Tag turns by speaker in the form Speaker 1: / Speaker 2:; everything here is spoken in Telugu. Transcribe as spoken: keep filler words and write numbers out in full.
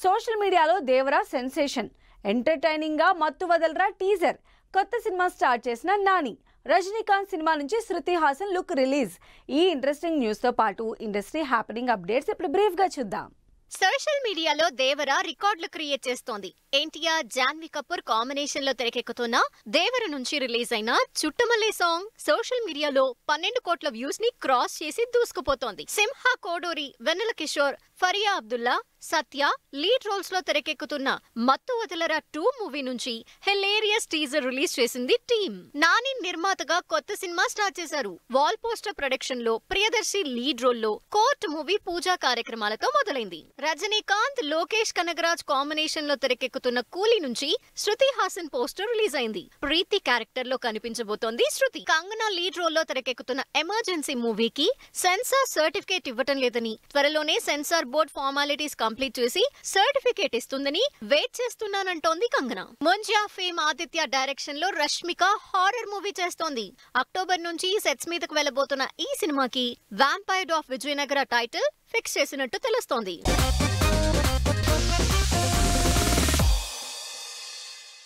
Speaker 1: సోషల్ మీడియాలో దేవరా సెన్సేషన్. ఎంటర్టైనింగ్ గా మత్తు వదలరా టీజర్. కొత్త సినిమా స్టార్ట్ చేసిన నాని. రజనీకాంత్ సినిమా నుంచి శృతి హాసన్ లుక్ రిలీజ్. ఈ ఇంట్రెస్టింగ్ న్యూస్ తో పాటు ఇండస్ట్రీ హ్యాపెనింగ్ అప్డేట్స్ ఇప్పుడు బ్రీఫ్ గా చూద్దాం.
Speaker 2: సోషల్ మీడియాలో దేవర రికార్డులు క్రియేట్ చేస్తోంది. ఎన్టీఆర్ జాన్వీ కపూర్ కాంబినేషన్ లో తెరకెక్కుతున్న దేవర నుంచి రిలీజ్ అయిన చుట్టుమల్లే సాంగ్ సోషల్ మీడియాలో పన్నెండు కోట్ల వ్యూస్ ని క్రాస్ చేసి దూసుకుపోతోంది. సింహ కోడూరి, వెన్నెల కిషోర్, ఫరియా అబ్దుల్లా, సత్య లీడ్ రోల్స్ లో తెరకెక్కుతున్న మత్తు వదలరా టూ మూవీ నుంచి హిలేరియస్ టీజర్ రిలీజ్ చేసింది టీమ్. నాని నిర్మాతగా కొత్త సినిమా స్టార్ట్ చేశారు. వాల్ పోస్టర్ ప్రొడక్షన్ లో ప్రియదర్శి లీడ్ రోల్ లో కోర్ట్ మూవీ పూజా కార్యక్రమాలతో మొదలైంది. రజనీకాంత్, లోకేష్ కనగరాజ్ కాంబినేషన్ లో తెరకెక్కుతున్న కూలీ నుంచి శృతి హాసన్ పోస్టర్ రిలీజ్ అయింది. ప్రీతి క్యారెక్టర్ లో కనిపించబోతోంది శృతి. కంగనా లీడ్ రోల్ లో తెరకెక్కుతున్న ఎమర్జెన్సీ మూవీకి సెన్సార్ సర్టిఫికేట్ ఇవ్వటం లేదని, త్వరలోనే సెన్సార్ బోర్డ్ ఫార్మాలిటీస్ కంప్లీట్ చేసి సర్టిఫికేట్ ఇస్తుందని వెయిట్ చేస్తున్నానంటోంది కంగనా. ముంజా ఫేమ్ ఆదిత్య డైరెక్షన్ లో రష్మిక హారర్ మూవీ చేస్తోంది. అక్టోబర్ నుంచి సెట్స్ మీదకు వెళ్లబోతున్న ఈ సినిమాకి vampire of Vijayanagara title fix చేసినట్టు తెలుస్తోంది.